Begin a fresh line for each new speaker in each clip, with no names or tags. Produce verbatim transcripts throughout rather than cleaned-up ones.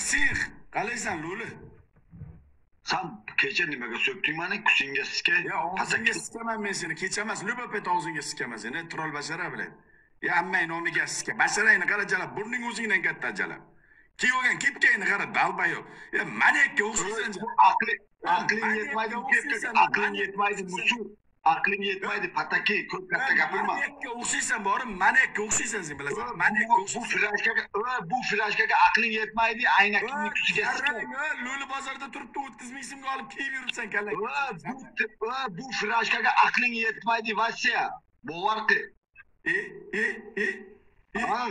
psix. Qalaysan, Luli?
Sen kecha nimaga so'kding meni? Kuchingga siska.
Ya og'zingga sikaman men seni. Kecha emas, Lubopet og'zingga sikaman seni. Troll bashara bilan. Ya ammay nomiga sika. Basharangni qara jalab, burning o'zingdan katta jalab. Kiygan kepkangni qara dalbayo. Ya manekka o'xshaysan.
Aqli aqling yetmaydi, kepkaga aqling yetmaydi, mushuk. Aqling yetmaydi, pataki, ko'p katta gapirma.
Manekka o'xshaysan, borim, manekka o'xshaysan sen bilasan. Manekka
Bu
o'xshaysan.
flashkaga, bu flashkaga aqling yetmaydi, aynakning kuchiga siska.
Luli bozorda turibdi, o'ttiz ming so'mga olib kiyib yuribsan kallang.
Bu bu flashkaga aqling yetmaydi, Vasya. Bovar qil.
E, e, e.
Ha?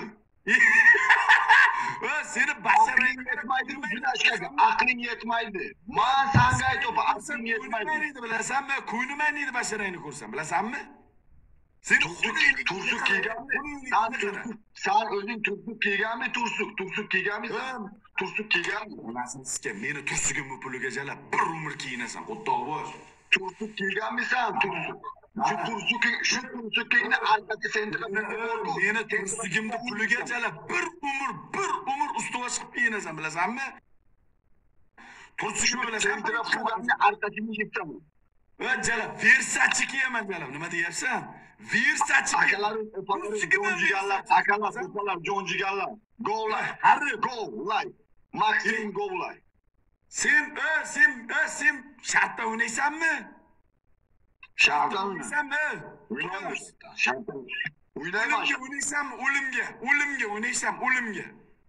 Va seni
Aqling
basharang
yetmaydi bu flashkaga, aqling yetmaydi. Men senga aytib, aqling yetmaydi.
Nima bilasanmi? Ko'yniman deydi basharangni ko'rsam, bilasanmi? Seni
Tursuk kiyganmi? Sen tursuk, sen o'zing tursuk kiyganmi? Tursuk, tursuk kiyganmisan? Tursuk kiyganmi?
Onasini sikan, meni tursugimni puliga jalab bir umr kiyinasan, o'ttoq bosh.
Tursuk kiyganmisan? Tursuk. Şu tursuk, şu tursukingni arkasi sendirib ko'rdim.
Meni tursugimni puliga jalab bir umr, bir umr ustiga chiqib kiyinasan, bilasanmi? Tursugimni bilasan,
sendirib qo'yganni arkasini yechsam.
Va jalab, Versace kiyaman jalab. Nima deyapsan? Versace.
Akalarim, opalarim, jonjiganlar, akalar, opalar, jonjiganlar. Go live,
Harri,
go live. Maxim go live.
Sen, ö, sen, ö, sen shartda o'ynaysanmi?
Shartda
o'ynaysanmi?
o'ynayman. Shartda o'ynayman.
O'limga o'ynaysanmi? O'limga, o'limga o'ynaysan, o'limga.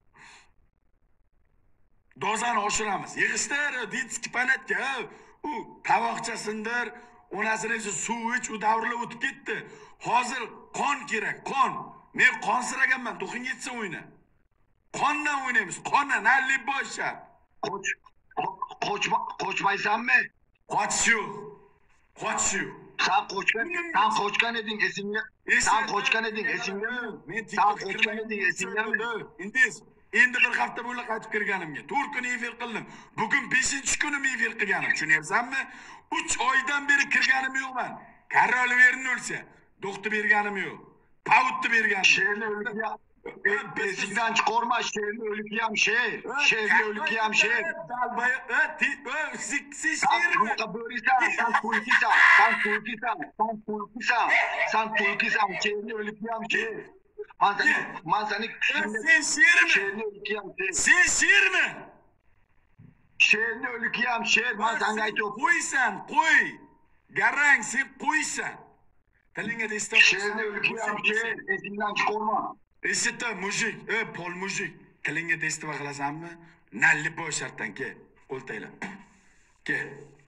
Dozani oshiramiz. Yig'ishtir, ditski panatga. U tavoqchasindir, onasini esa suv ich, u davrilib o'tib ketdi. Hozir qon kerak, qon. Men qonsiraganman, to'qin yetsa o'yna. Qondan o'ynaymiz, qondan, nalli boshar.
Qoch, qochma, qochmaysanmi?
Qochish yo'q. Qochish yo'q.
Sen qochgan, sen qochgan eding esingga. Sen qochgan eding esingga. Sen qochgan eding esingga.
Indiz, endi bir hafta bo'ylab qaytib kirganimga. to'rt kun efir qildim. Bugun beshinchi kunim efir qilganim, tushunyapsanmi? uch oydan beri kirganim yo'qman. Karolverni o'lsa, doktor berganim yo'q. Pautni berganim.
Sherni o'lga. Esingdan chiqarma, sherni o'lgiyam sher. Sherni o'lgiyam sher.
Dalbay, ha, ti, sik, sik,
Sen bo'risan, sen tulkisan, sen tulkisan, sen tulkisan, sen tulkisan, sherni o'lgiyam sher. Man seni, man seni
sen shermi?
Sherni o'lgiyam sher.
Sen shermi?
Sherni o'lgiyam sher, man senga aytib.
Qo'ysan, qo'y. Garang, sen qo'ysan. Tilingga destan.
Sherni o'lgiyam sher, esingdan chiqarma.
Eshitdi, mujik, ey, pol mujik. Tilingga destiva qilasanmi? Nalli boy shartdan ke, qo'ltaylab. Ke.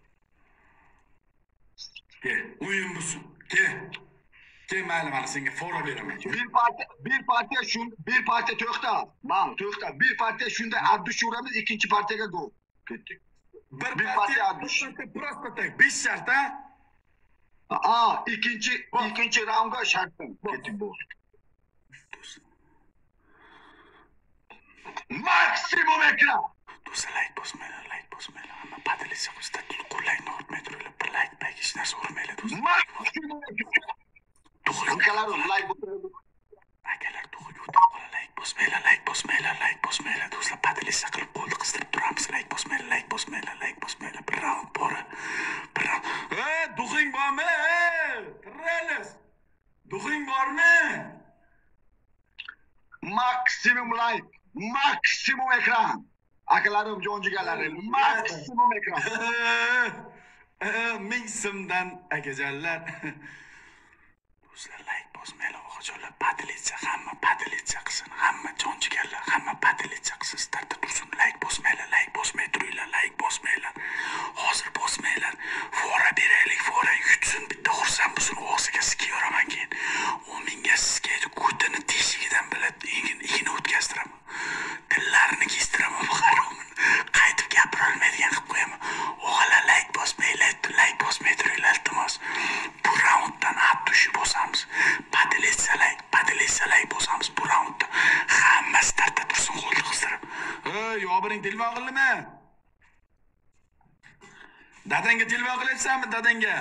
Ke, o'yin busun. Ke. Ke, mayli, mana senga fora beraman.
Bir partiya, bir partiya shun, bir partiya to'xta. Mana, to'xta. Bir partiya shunda addush uramiz, ikkinchi partiyaga go. Ketdik.
Bir,
bir partiya addush.
Prosta tak, besh shart, ha?
Aa, ikkinchi, ikkinchi raundga shartdan ketdik bu. Maksimum ekran.
Do'sa like bosmanglar, like bosmanglar. Hamma padilisi qilsa qo'llayni o'tmay turinglar. Bir like bak, hech narsa urmaylar do'stlar.
Maksimum ekran. Akalarim like bosmanglar.
Akalar to'g'riga o'tib qola, like bosmanglar, like bosmanglar, like bosmanglar. Do'stlar padilisi qilib qo'lni qistirib turamiz. Like bosmanglar, like bosmanglar, like bosmanglar. Bir round bora. Bir round. Ey, duxing bormi? Ey, tirraymiz. Duxing bormi?
Maksimum like. Maksimum ekran. Akalarim, jonjigalarim, maksimum ekran.
Ming so'mdan akajonlar. Do'stlar, like bosmanglar, o'g'ajonlar, padilitsa, hamma padilitsa qilsin, hamma jonjiganlar, hamma padilitsa qilsin, startda tursin. Like bosmanglar, like bosmay turinglar, like bosmanglar. Hozir bosmanglar. Fora beraylik, fora yutsin, bitta xursand bo'lsin, og'ziga sikyoraman keyin. U menga siskaydi, ko'tini teshigidan biladi, igini o'tkaztiraman. Tillarini kestiraman, qarog'im. Qaytib gapira olmaydigan qilib qo'yaman. O'g'alar, like bosmanglar, like bosmay turinglar, iltimos. Bu raunddan attushi bosamiz. Padilitsa like, padilitsa like bosamiz bu raundda. Hamma startda tursin, qo'lni qistirib. Ey, yobiring telefon qildimi? Dadangga telefon qilyapsanmi, dadangga?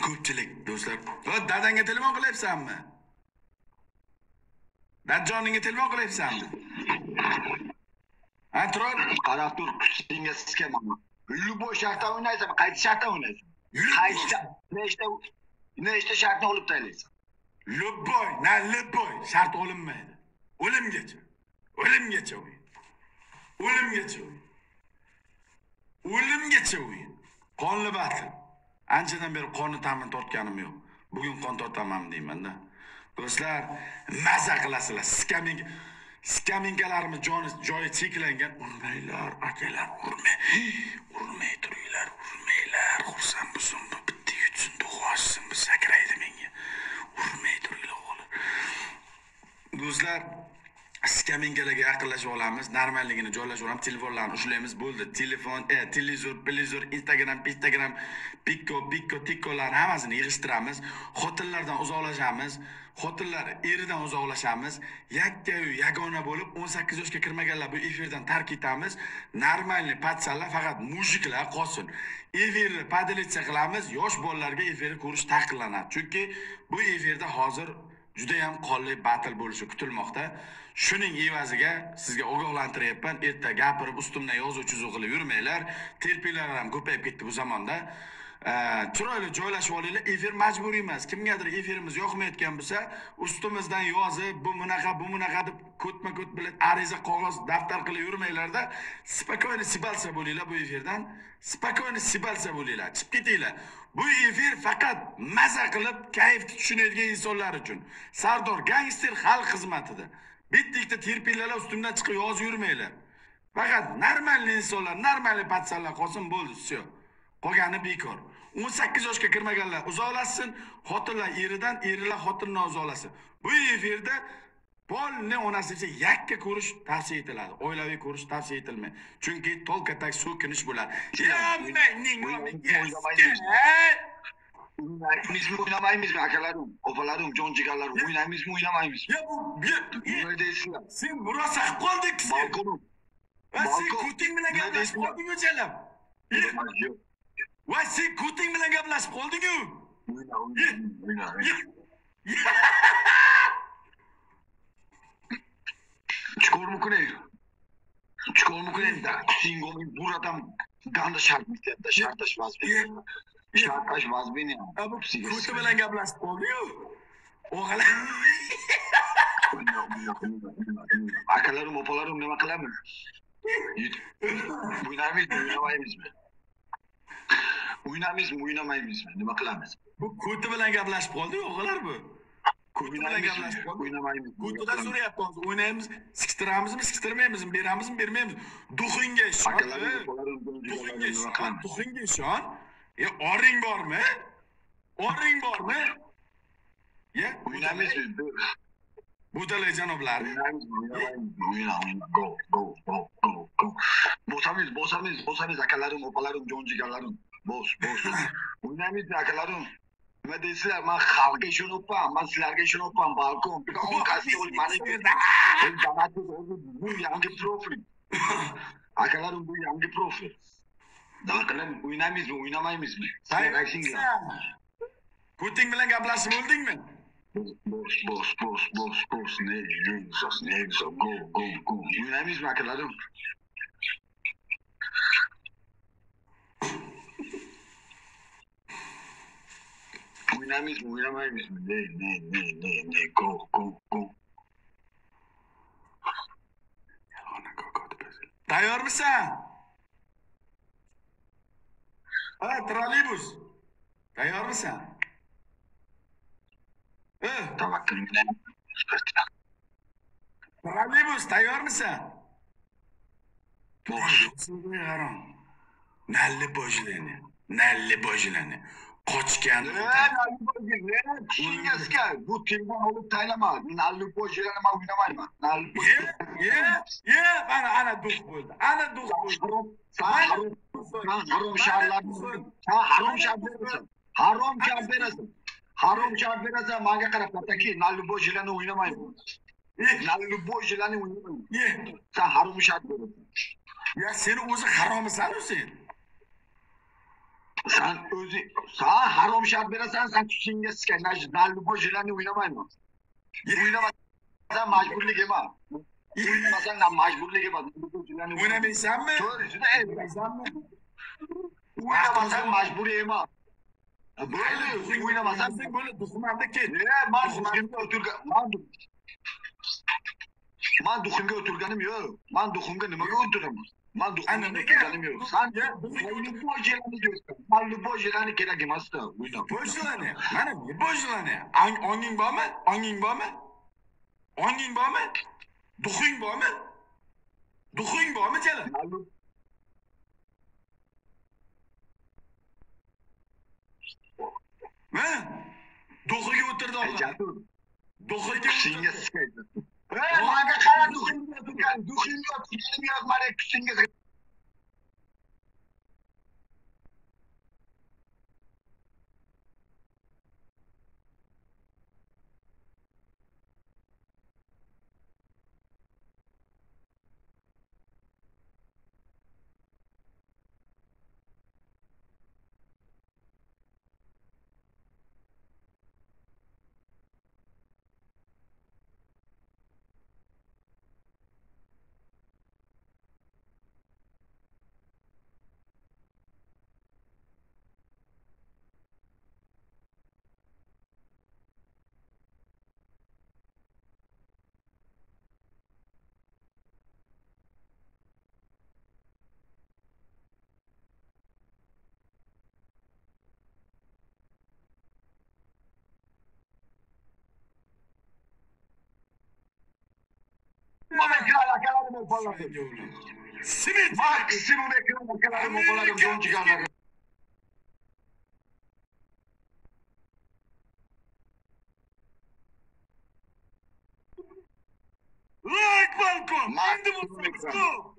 ko'pchilik do'stlar. O dadangga telefon qilyapsanmi? Dadjoningga telefon qilyapsanmi? Ha, Turol.
Qarab tur, kuchingga siskaman. Любой shartda o'ynaysan, qaysi shartda o'ynaysan? Qaysi nechta nechta shartni olib taylaysan?
Любой, na любой shart olinmaydi. O'limgacha. O'limgacha o'yin. O'limgacha o'yin. O'limgacha o'yin. Qonli batl. Anchadan beri qonni ta'min tortganim yo'q. Bugun qon tortaman deyman-da. Do'stlar, maza qilasizlar. Skaminga skamingalarimiz joni joyi cheklangan. Urmanglar, akalar, urmay. Urmay turinglar, urmanglar. Xursand bo'lsin, bu bitta yutsin, duosin, bu sakraydi menga. Urmay turinglar o'g'lim. Do'stlar, skamingalarga yaqinlashib olamiz, normalligini joylashib olamiz, telefonlarni ushlaymiz, bo'ldi. Telefon, e, televizor, televizor, Instagram, Instagram, Pikko, Pikko, Tikkolarni hammasini yig'ishtiramiz. Xotinlardan uzoqlashamiz. Xotinlar eridan uzoqlashamiz. Yakka-yu yagona bo'lib o'n sakkiz yoshga kirmaganlar bu efirdan tark etamiz. Normalniy patsallar faqat mujiklar qolsin. Efirni padilitsiya qilamiz, yosh bolalarga efirni ko'rish taqiqlanadi. Chunki bu efirda hozir juda ham qonli battle bo'lishi kutilmoqda. Shuning evaziga sizga ogohlantiryapman. Erta gapirib ustimdan yozuv chizuv qilib yurmanglar. Terpinglar ham ko'payib ketdi bu zamonda. Chiroyli joylashib olinglar. Efir majburiy emas. Kimgadir efirimiz yoqmayotgan bo'lsa, ustimizdan yozib, bu bunaqa, bu bunaqa deb ko'tma-ko't bilan ariza, qog'oz, daftar qilib yurmanglar-da, spokойно sibalsa bo'linglar bu efirdan. Spokойно sibalsa bo'linglar. Chiqib ketinglar. Bu efir faqat maza qilib, kayf tushunadigan insonlar uchun. Sardor gangster xalq xizmatida. Bitta-ikkita terpinglar ustimdan chiqib yozib yurmanglar. Faqat normalniy insonlar, normalniy patsallar qolsin bo'ldi, всё. Qolgani bekor. o'n sakkiz yoshga kirmaganlar uzoqlashsin, xotinlar eridan, erlar xotindan uzoqlashsin. Bu efirda polni onasiga yakka ko'rish tavsiya etiladi. Oilaviy ko'rish tavsiya etilmaydi. Chunki tolka tak so'kinish bo'ladi. Yammayning
Biz o'ynamaymizmi akalarim, opalarim, jonjigarlarim, o'ynaymizmi, o'ynamaymizmi?
Ya bu
nima deysizlar?
Sen murosa qilib qolding sen.
Balkonim.
Va sen kuting bilan gaplashib qolding o'chalab.
Yo'q.
Va sen kuting bilan gaplashib qolding-ku.
O'yna, o'yna, o'yna. Chikor mukune. Chikor mukune da. Singomi buradan ganda şart bitti. Şartaş vazbini. Şartaş vazbini.
Abi kutu bilan gaplashib qolding-ku. O'g'lan.
Akalarim, opalarim nima qilamiz? O'ynaymizmi, o'ynamaymizmi? O'ynaymizmi, o'ynamaymizmi? Nima qilamiz?
Bu kutu bilan gaplashib qoldi-ku, o'g'lar bu. Kutu bilan gaplashib qoldi.
O'ynamaymiz.
Kutudan so'rayapti hozir. O'ynaymiz, siktiramizmi, siktirmaymizmi, beramizmi, bermaymiz. Duxingga ishon. Duxingga ishon, duxingga ishon. E, oring bormi? Oring bormi? Ya,
O'ynaymizmi?
Budalay janoblar.
O'yna, o'yna, go, go, go, go, go. Bosamiz, bosamiz, bosamiz akalarim, opalarim, jonjigarlarim. Bos, bos. O'ynaymizmi akalarim? Nima deysizlar? Men xalqqa ishonibman, men sizlarga ishonibman, balkon. Bir o'n qasdi o'l mani. Bu yangi profil. Akalarim bu yangi profil. Akalar o'ynaymizmi, o'ynamaymizmi? Sizlar aytinglar.
Kuting bilan gaplashib bo'ldingmi?
Boş, boş, boş, boş, boş. Ne güzel, ne güzel. Go, go, go. Oynaymayız mı akıllarım? Oynamayız mı, oynamayız mı? Ne, ne, ne, ne, ne. Go, go, go.
Tayyor misan? Ha, trolleybus. Tayyor misan?
Tavakkül ne?
Trolleybus tayyor misan?
Boş.
Yaram. Nalli bojlani, nalli bojlani. Qochgan.
Ne, nalli bojlani. Kişingeske. Bu telefon olup taylama. Nalli bojlani ma oynamayma. Nalli
bojlani. Ye, ye, ana ana duh bo'ldi. Ana duh bo'ldi.
Sen harom şarlar. Sen harom şar berasan. Harom şar berasan. Harom şar berasan manga qarab pataki nalli bojlani o'ynamayman. Nalli bojlani o'ynamayman.
Ye.
Sen harom şar berasan.
Ya seni o'zi haromisan sen.
Sen özü, sana harom şart verirsen sen kucingga sikay. Nalli bojilarni o'ynamayman. O'ynamasan majburlik emas. O'ynamasan majburlik emas.
O'ynamaysanmi?
To'g'ri, juda ayb.
O'ynaysanmi?
O'ynamasan majburiy emas. Bo'ldi, o'ynamasan
bo'ldi, duxmanda ket.
Ne, man duximga o'tirgan, man man duximga o'tirganim yo'q. Man duximga nimaga o'tiraman? Man duximga o'tirganim yo'q. Sen mayli bojilarni diyorsun. Mayli bojilarni kerak emas-da, o'ynab.
Boshlanay. Mana bu boshlanay. Onging bormi? Onging bormi? Onging bormi? Duxing bormi? Duxing bormi, chala? Ha? Duxiga o'tirdi
Jatur.
Duxiga
Kucingga sikaydi. Ey, menga qara duximga o'tirgan. Duximga o'tirganim yo'q, mana kucingga. Maksimum ekran opaladım.
Simit.
Maksimum ekran opaladım donchiganlar.
Like balkon. Endi
Maksimum
bo'lsa
ekran.
stop.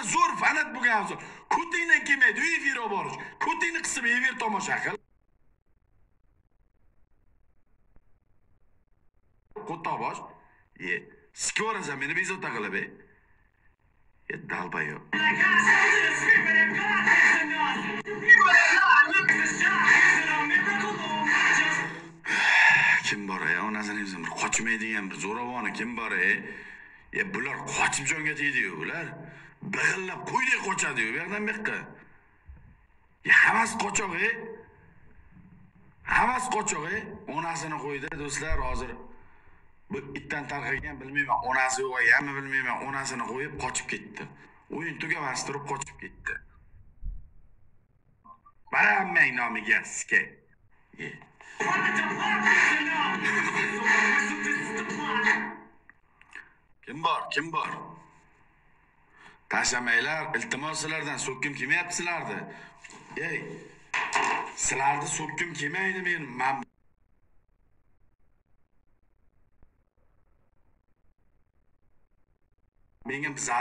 zo'r fanat bo'lgan zo'r. Kutingdan kelmaydi, efir olib borish. Kutingni qisib efir tomosha qil. Qo'tobosh. Ye, skora zamini bezovta qilib. Ye, dalbayo. Kim bor ya? Onasini o'zim bir qochmaydigan bir zo'ravoni kim bor ey? Ya bular qochib jonga tegdi-yu bular. Big'illab qo'ydek qochadi-yu bu yoqdan bu yoqqa. Ya hammasi qochoq ey. Hammasi qochoq ey. Onasini qo'ydi do'stlar hozir. Bu itdan tarqagan bilmayman, onasi yo'qmi bilmayman, onasini qo'yib qochib ketdi. O'yin tugamas turib qochib ketdi. Baramang nomiga ske. Ye. Kim bor? Kim bor? Tashamaylar, iltimos sizlardan so'kkim kelmayapti sizlarni. Ey, sizlarni so'kkim kelmaydi men. Men menga bizar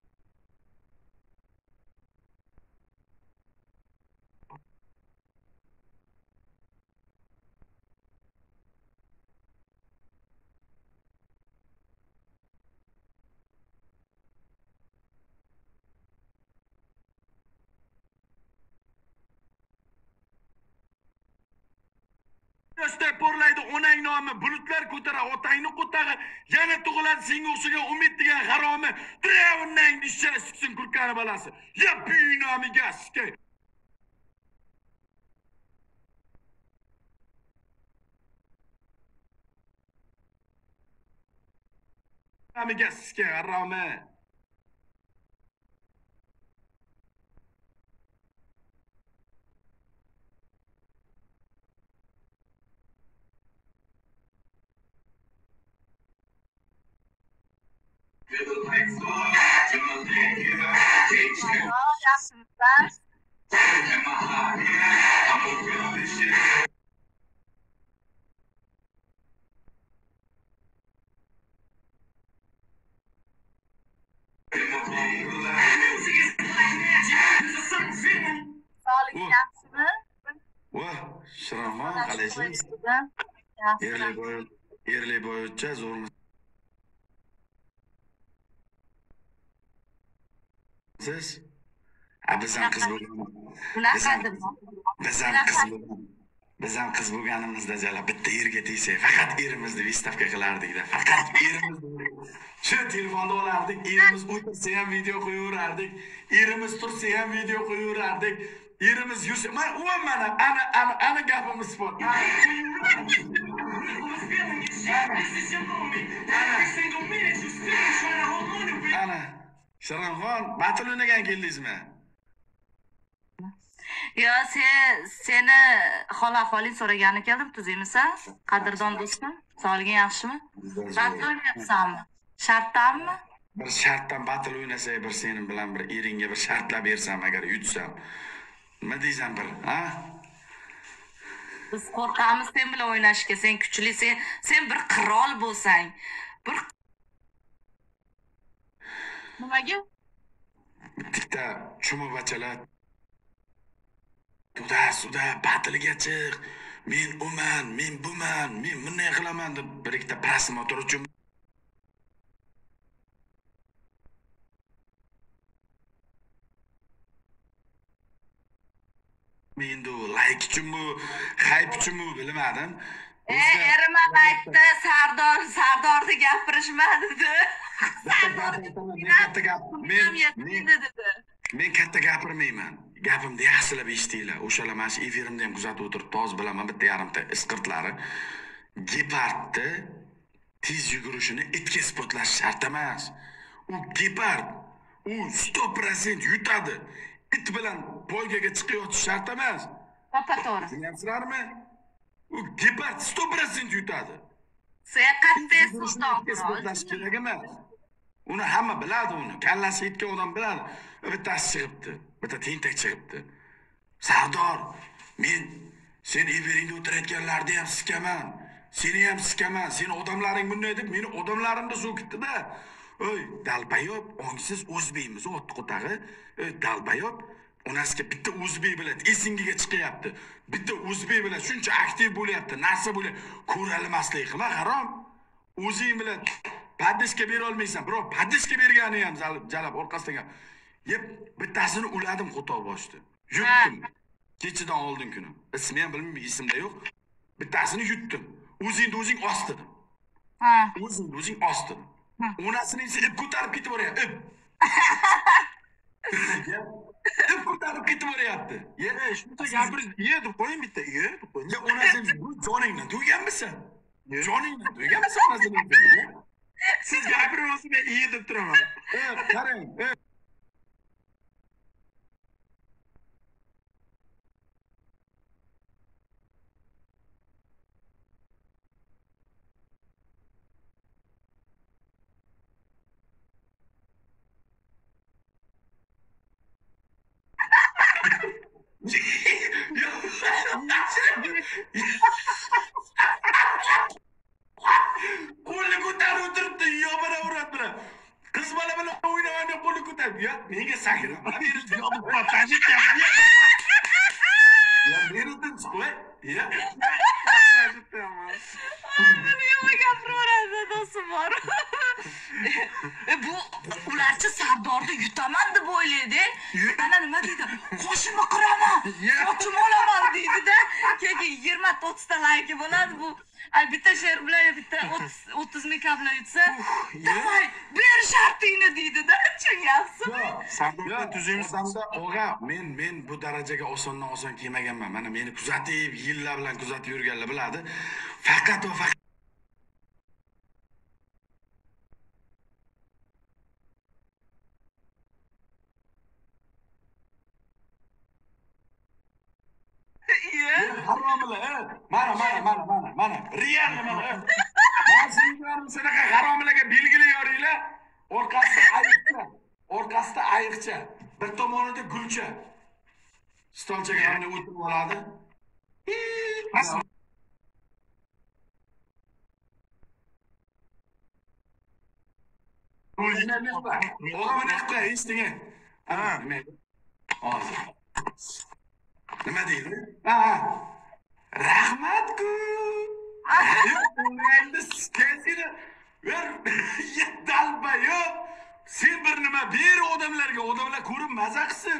yoshda porlaydi onang nomi, bulutlar ko'tara otangni qo'tag'i, yana tug'iladi senga o'xshagan umid degan haromi, Firavunning dishchara siksin kurkani balasi. Ya buy nomiga sikay. Nomiga sikay haromi. Voh, Shirinxon qalaysiz? Erli boy, erli boycha zo'rmi? Siz? A bizam qiz bo'lgan. Bizam qiz bo'lgan. Bizam qiz bo'lganimizda jala bitta yerga tegsak, faqat erimizni vistavka qilardik-da. Faqat erimizni. Shu telefonni olardik, erimiz o'tirsa ham video qo'yaverardik, erimiz tursa ham video qo'yaverardik. Yerimiz yursa, mana u mana ana ana ana gapimiz bor. Ana Shirinxon, batl o'ynagan keldingizmi?
Yo, sen seni hol ahvoling so'ragani keldim, tuzingmisan? Qadrdon do'stim, sog'liging yaxshimi? Batl o'ynayapsanmi? Shartdanmi?
Bir shartdan batl o'ynasak, bir sening bilan bir eringga bir shartlab bersam agar yutsam. Nima deysan bir, ha?
Biz qo'rqamiz sen bilan o'ynashga, sen kuchli, sen sen bir qirol bo'lsang, bir nimaga?
Bitta chumobachalar Tuda, suda, batiliga chiq. Men uman, men buman, men bunday qilaman deb bir ikkita prosmotr uchun men du like uchunmi, hype uchunmi bilmadim.
E, erim ham aytdi, Sardor, Sardorni gapirishma dedi. Sardor
katta gap, men
dedi.
Men katta gapirmayman. Gapimni yaxshilab eshitinglar. O'shalar mana shu efirimda ham kuzatib o'tirib, toz bilaman bitta yarimta isqirtlari. Gepardni tez yugurishini itga isbotlash shart emas. U gepard, u sto foiz yutadi. It bilan poygaga chiqayotib shart emas.
To'g'ri, to'g'ri.
Bilasizlarmi? U gepard sto foiz yutadi.
Sen qattiq sulton
isbotlash kerak emas. Uni hamma biladi uni. Kallasi yetgan odam biladi. Bittasi chiqibdi. Bitta tentak chiqibdi. Sardor, men sen efiringda o'tirayotganlarni ham sikaman. Seni ham sikaman. Seni odamlaring bunday deb meni odamlarimni so'kitdi-da. Oy, dalbayob, ongsiz o'zbekmiz, otni qo'tag'i. Ey, dalbayob, onasiga bitta o'zbek bilan esingiga chiqyapti. Bitta o'zbek bilan shuncha aktiv bo'lyapti, narsa bo'lyapti. Ko'ralmaslik qilma, harom. O'zing bilan paddishka bera olmaysan. Biroq paddishka bergani ham jalab orqasidan gap. Yeb bittasini uladim qo'toq boshda. Yutdim. Kechidan oldin kuni. Ismi ham bilmayman, esimda yo'q. Bittasini yutdim. O'zingni o'zing osdidim.
Ha.
O'zingni o'zing osdidim. Onasini esa ip ko'tarib ketib boryapti. Ip. Ip ko'tarib ketib boryapti.
Ye, shuncha gapirish, ye deb qo'ying bitta, ye deb qo'ying.
Ya onasini bu joningdan to'yganmisan? Joningdan to'yganmisan onasini?
Siz gapiryapsiz, men ye deb turaman.
Eh, qarang. eh. Qo'lni ko'tarib o'tiribdi, yobana uratdilar. Qiz bola bilan o'ynagandan qo'lni ko'tarib, ya menga sakrab, berdi.
Yo'q, tajikkan.
Ya berdim chiqla. Ya.
Tajikkan.
Nima gapiraveradi do'stim bor. E bu ularchi Sardorni yutaman deb o'ylaydi. Mana nima deydi? Qo'shimni qiraman. Sochim olaman deydi-da. Keyin yigirma ta o'ttiz ta layki bo'ladi bu. Ay bitta she'r bilan bitta o'ttiz ming kabla yutsa, "Davay, ber shartingni" deydi-da. Tushunyapsizmi?
Sardorda tuzimiz
Samda og'a, men men bu darajaga osondan oson kelmaganman. Mana meni kuzatib, yillar bilan kuzatib yurganlar biladi. Faqat va faqat haromilar, eh. Mana, mana, mana, mana, mana. Real mana. eh. Mana sizlarni shunaqa haromilarga belgili yoringlar. Orqasida ayiqcha, orqasida ayiqcha, bir tomonida gulcha. Stolchaga yana o'tirib oladi. Og'a mana qilay, eshiting. Ha, nima? Hozir. Nima deydi? Ha. Rahmat-ku. Endi skazini ver. Dalbayob. Sen bir nima ber odamlarga, odamlar ko'rib maza qilsin.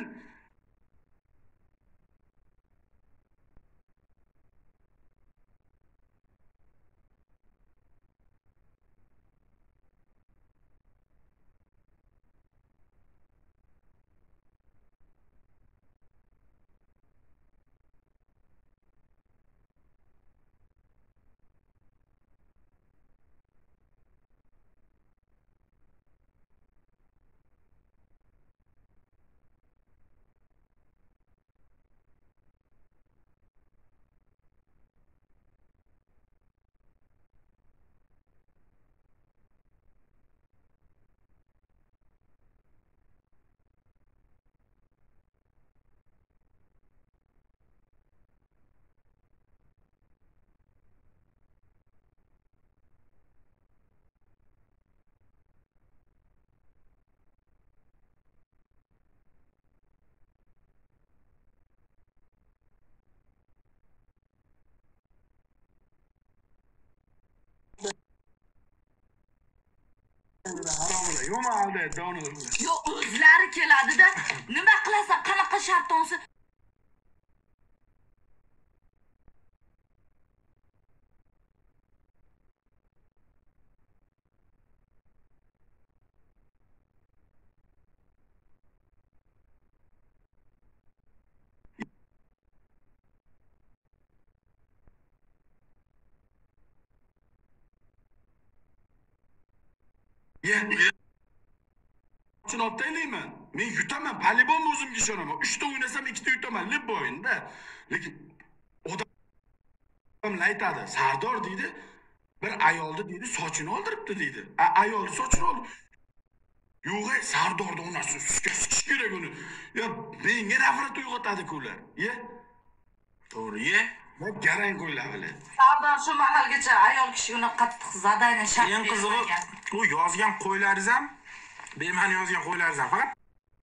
Haromilar, yo'q alda, donor.
Yo, o'zlari keladi-da. Nima qilasan? Qanaqa shartonsi?
Ya. Shuni optaylayman. Men yutaman, polibon o'zimga ishonaman. uchta o'ynasam ikkita yutaman, lib o'yinda. Lekin odam aytadi, Sardor deydi, bir ayolni deydi, sochini oldiribdi deydi. Ayolni sochini oldi. Yo'q, Sardorni onasi sikish kerak uni. Ya menga nafrat uyg'otadi-ku ular. Ye.
To'g'ri, ye.
Ben garang qo'ylar bile.
Sardor shu mahalgacha ayol kishi uni qattiq zadaniya shart
Eng qizig'i, u yozgan qo'ylaringiz ham, bema'ni yozgan qo'ylaringiz ham faqat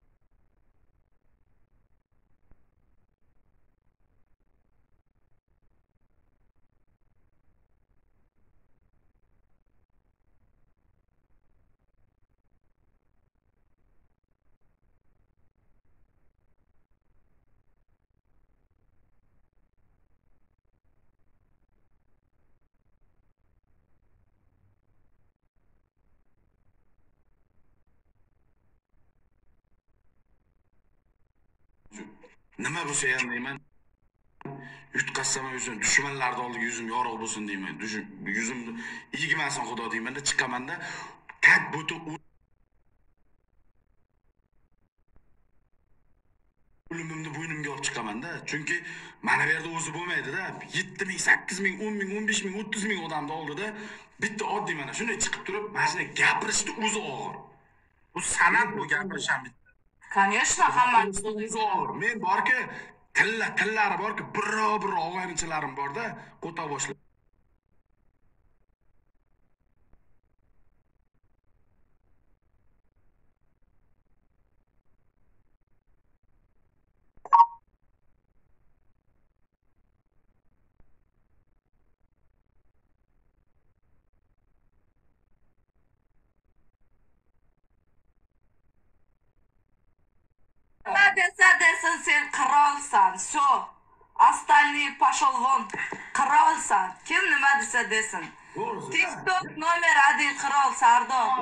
Nima bo'lsa ham deyman. Yutqazsam o'zim dushmanlarning oldiga yuzim yorug' bo'lsin deyman. Yuzimni yigmasin xudo deymanda chiqamanda tak buti o'limimni bo'ynimga olib chiqamanda. Chunki mana bu yerda o'zi bo'lmaydi-da. yetti ming, sakkiz ming, o'n ming, o'n besh ming, o'ttiz ming odamni oldida bitta oddiy mana shunday chiqib turib, mana shunday gapirishni o'zi og'ir.
bu san'at, bu gapirish ham bitta.
Конечно, hamma
og'ir. Men borki, tilla tillari borki, birro-bir og'aynichilarim borda, qo'ta boshlar.
nima desa desin sen qirolsan. Shu. Остальные пошел вон. Qirolsan. Kim nima desa desin. TikTok nomer один qirol Sardor.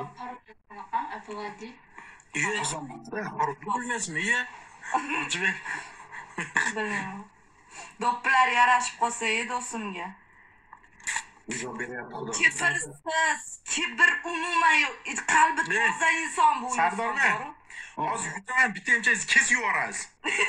Bilmaysizmi, iye? O'chib.
Bilmayman. Do'ppilar yarashib qolsa edi do'stimga.
Ijob beryapti xudo.
Kibrsiz, kibr umuman yo'q. Qalbi toza inson bu.
Sardormi? Hozir yutaman, bitta emchangizni kesib yuborasiz.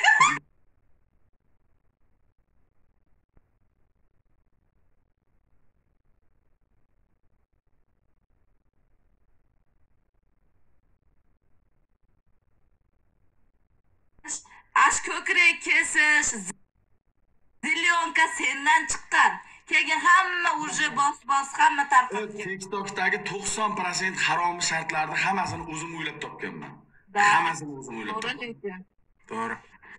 Ash ko'krak kesish, zilyonka sendan chiqqan. Keyin hamma uje bos-bos hamma tarqab ketdi.
TikTokdagi to'qson foiz harom shartlarni hammasini o'zim o'ylab topganman. Hammasini o'zim o'ylab topganman.
To'g'ri.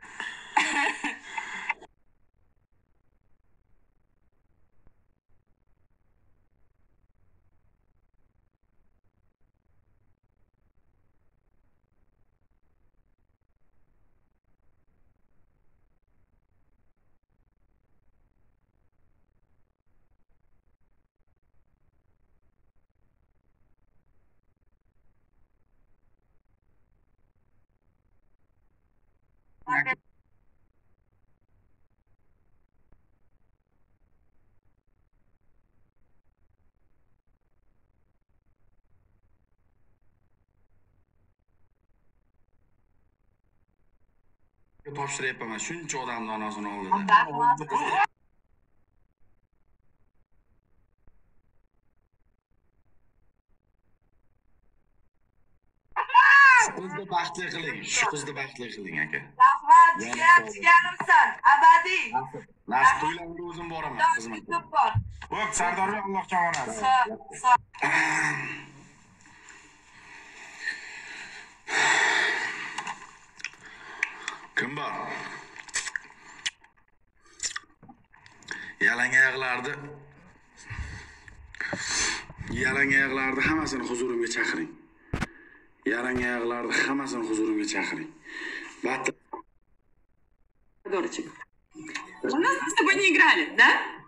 Topshiryapman shuncha odamning onasini oldida. Shu qizni baxtli qiling, shu qizni baxtli qiling aka.
Rahmat, jigar, jigarimsan, abadiy.
Nasib to'ylarga o'zim boraman xizmatga.
Bor.
Xo'p, Sardorga Alloh jamonasi.
Sa, sa.
Kim bor? Yalang oyoqlarni Yalang oyoqlarni hammasini huzurimga chaqiring. Yalang oyoqlarni hammasini huzurimga chaqiring. Battar
Дорочек. У нас с тобой не играли, да?